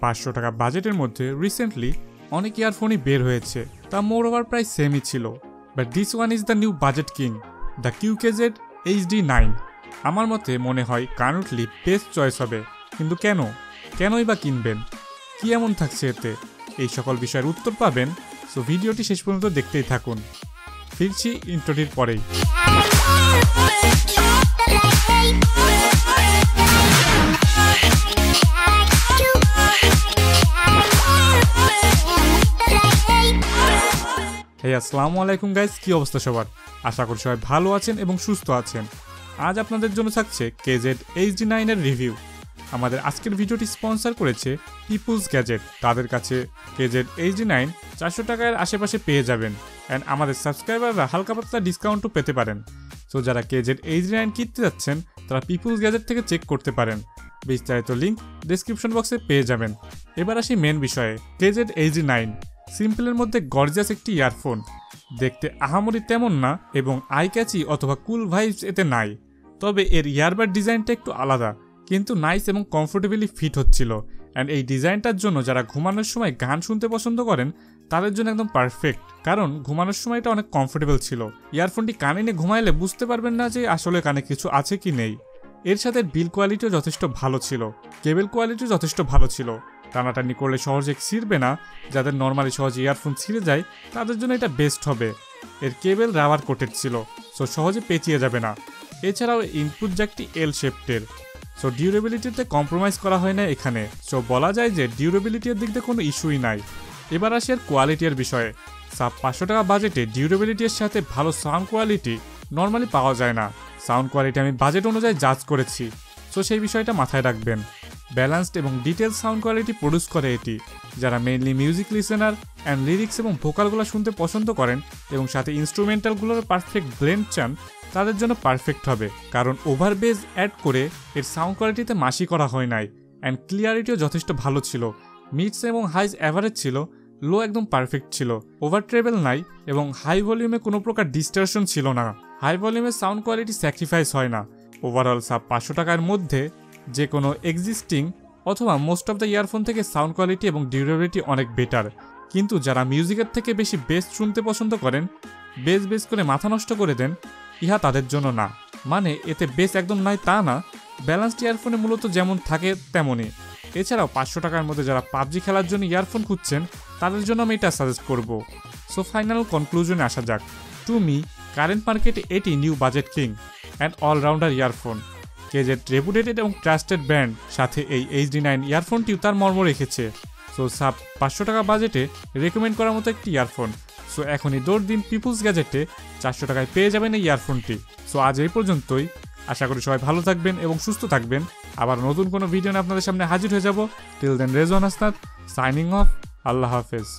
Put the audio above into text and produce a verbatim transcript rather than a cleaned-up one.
পাঁচশো টাকা বাজেটের মধ্যে রিসেন্টলি অনেক ইয়ারফোনই বের হয়েছে, তা মোর ওভার প্রাইস সেমই ছিল। But this one is the new budget king, the Q K Z H D nine. আমার মতে মনে হয় কারেন্টলি বেস্ট চয়েস হবে, কিন্তু কেন কেনই বা কিনবেন, কি এমন থাকছে এতে? এই সকল বিষয়ের উত্তর পাবেন, সো ভিডিওটি শেষ পর্যন্ত দেখতেই থাকুন। ফিরছি ইন্ট্রোটির পরেই। hey আসসালামু আলাইকুম গাইস, কি অবস্থা সবার? আশা করি সবাই ভালো আছেন এবং সুস্থ আছেন। আজ আপনাদের জন্য থাকছে K Z H D nine এর রিভিউ। আমাদের আজকের ভিডিওটি স্পন্সর করেছে পিপুলস গ্যাজেট। তাদের কাছে K Z H D nine চারশো টাকার আশেপাশে পেয়ে যাবেন, অ্যান্ড আমাদের সাবস্ক্রাইবাররা হালকা পাতলা ডিসকাউন্টও পেতে পারেন। সো যারা K Z H D nine কিনতে যাচ্ছেন তারা পিপুলস গ্যাজেট থেকে চেক করতে পারেন। বিস্তারিত লিঙ্ক ডেসক্রিপশন বক্সে পেয়ে যাবেন। এবার আসি মেন বিষয়ে। K Z H D nine সিম্পলের মধ্যে গর্জিয়াস একটি ইয়ারফোন, দেখতে আহামরি তেমন না এবং আই ক্যাচি অথবা কুল ভাইবস এতে নাই। তবে এর ইয়ারবাড ডিজাইনটা একটু আলাদা, কিন্তু নাইস এবং কমফোর্টেবলি ফিট হচ্ছিল। অ্যান্ড এই ডিজাইনটার জন্য যারা ঘুমানোর সময় গান শুনতে পছন্দ করেন তাদের জন্য একদম পারফেক্ট, কারণ ঘুমানোর সময়টা অনেক কমফোর্টেবল ছিল। ইয়ারফোনটি কানে নিয়ে ঘুমাইলে বুঝতে পারবেন না যে আসলে কানে কিছু আছে কি নেই। এর সাথে বিল কোয়ালিটিও যথেষ্ট ভালো ছিল, কেবল কোয়ালিটিও যথেষ্ট ভালো ছিল। টানাটানি করলে সহজে ছিঁড়বে না, যাদের নর্মালি সহজে ইয়ারফোন ছিঁড়ে যায় তাদের জন্য এটা বেস্ট হবে। এর কেবল রাবার কোটেড ছিল, সো সহজে পেঁচিয়ে যাবে না। এছাড়াও ইনপুট জ্যাকটি এল শেপটের, সো ডিউরেবিলিটিতে কম্প্রোমাইজ করা হয় না এখানে। সো বলা যায় যে ডিউরেবিলিটির দিক দিয়ে কোনো ইস্যুই নাই। এবার আসি এর কোয়ালিটির বিষয়ে। সাব পাঁচশো টাকা বাজেটে ডিউরেবিলিটির সাথে ভালো সাউন্ড কোয়ালিটি নর্মালি পাওয়া যায় না। সাউন্ড কোয়ালিটি আমি বাজেট অনুযায়ী জাজ করেছি, সো সেই বিষয়টা মাথায় রাখবেন। ব্যালেন্সড এবং ডিটেলস সাউন্ড কোয়ালিটি প্রডিউস করে এটি। যারা mainly music listener and lyrics এবং ভোকালগুলো শুনতে পছন্দ করেন এবং সাথে ইনস্ট্রুমেন্টালগুলোর পারফেক্ট ব্লেন্ড চান তাদের জন্য পারফেক্ট হবে, কারণ ওভার বেজ অ্যাড করে এর সাউন্ড কোয়ালিটিতে মাসি করা হয় নাই। অ্যান্ড ক্লিয়ারিটিও যথেষ্ট ভালো ছিল, মিডস এবং হাইজ অ্যাভারেজ ছিল, লো একদম পারফেক্ট ছিল, ওভার ট্রেবেল নাই এবং হাই ভলিউমে কোনো প্রকার ডিস্টারশন ছিল না। হাই ভলিউমে সাউন্ড কোয়ালিটি স্যাক্রিফাইস হয় না। ওভারঅল সাব পাঁচশো টাকার মধ্যে যে কোনো এক্সিস্টিং অথবা মোস্ট অফ দ্য ইয়ারফোন থেকে সাউন্ড কোয়ালিটি এবং ডিউরেবিলিটি অনেক বেটার। কিন্তু যারা মিউজিকের থেকে বেশি বেস শুনতে পছন্দ করেন, বেস বেস করে মাথা নষ্ট করে দেন, ইহা তাদের জন্য না। মানে এতে বেস একদম নাই তা না, ব্যালেন্সড ইয়ারফোনে মূলত যেমন থাকে তেমনই। এছাড়াও পাঁচশো টাকার মধ্যে যারা পাবজি খেলার জন্য ইয়ারফোন খুঁজছেন তাদের জন্য আমি এটা সাজেস্ট করব। সো ফাইনাল কনক্লুশনে আসা যাক। টু মি কারেন্ট মার্কেটে এটি new budget king and allrounder earphone. K Z reputed এবং ট্রাস্টেড ব্র্যান্ড, সাথে এই এইচ ডি নাইন ইয়ারফোনটিও তার মর্ম রেখেছে। সো সাব পাঁচশো টাকা বাজেটে রেকমেন্ড করার মতো একটি ইয়ারফোন। সো এখনই দৌড় দিন পিপুলস গ্যাজেটে, চারশো টাকায় পেয়ে যাবেন এই ইয়ারফোনটি। সো আজ এই পর্যন্তই। আশা করি সবাই ভালো থাকবেন এবং সুস্থ থাকবেন। আবার নতুন কোনো ভিডিও নিয়ে আপনাদের সামনে হাজির হয়ে যাব। Till then, Rezwan Hasnat signing off. আল্লাহ হাফেজ।